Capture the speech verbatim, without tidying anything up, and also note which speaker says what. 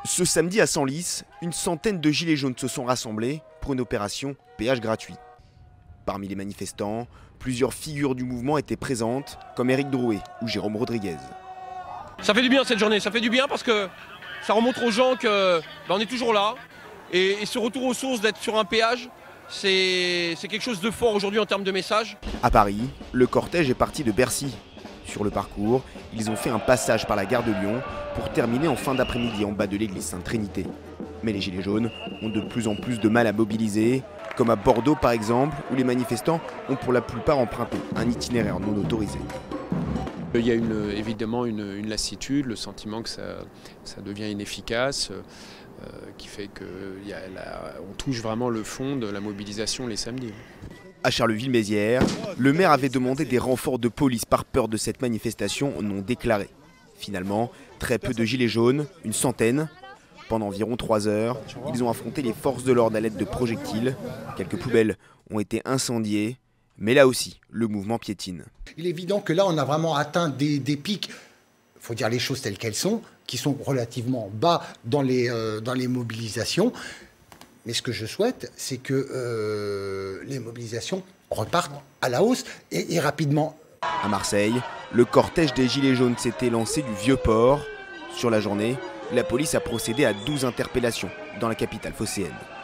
Speaker 1: Ce samedi à Senlis, une centaine de gilets jaunes se sont rassemblés pour une opération péage gratuit. Parmi les manifestants, plusieurs figures du mouvement étaient présentes, comme Éric Drouet ou Jérôme Rodriguez.
Speaker 2: Ça fait du bien cette journée, ça fait du bien parce que ça remontre aux gens que ben, on est toujours là. Et, et ce retour aux sources d'être sur un péage, c'est quelque chose de fort aujourd'hui en termes de message.
Speaker 1: À Paris, le cortège est parti de Bercy. Sur le parcours, ils ont fait un passage par la gare de Lyon pour terminer en fin d'après-midi en bas de l'église Sainte-Trinité. Mais les gilets jaunes ont de plus en plus de mal à mobiliser, comme à Bordeaux par exemple, où les manifestants ont pour la plupart emprunté un itinéraire non autorisé.
Speaker 3: Il y a une, évidemment une, une lassitude, le sentiment que ça, ça devient inefficace, euh, qui fait qu'on touche vraiment le fond de la mobilisation les samedis.
Speaker 1: À Charleville-Mézières, le maire avait demandé des renforts de police par peur de cette manifestation non déclarée. Finalement, très peu de gilets jaunes, une centaine. Pendant environ trois heures, ils ont affronté les forces de l'ordre à l'aide de projectiles. Quelques poubelles ont été incendiées, mais là aussi, le mouvement piétine.
Speaker 4: Il est évident que là, on a vraiment atteint des, des pics, il faut dire les choses telles qu'elles sont, qui sont relativement bas dans les, euh, dans les mobilisations. Mais ce que je souhaite, c'est que euh, les mobilisations repartent à la hausse et, et rapidement.
Speaker 1: À Marseille, le cortège des Gilets jaunes s'était lancé du Vieux-Port. Sur la journée, la police a procédé à douze interpellations dans la capitale phocéenne.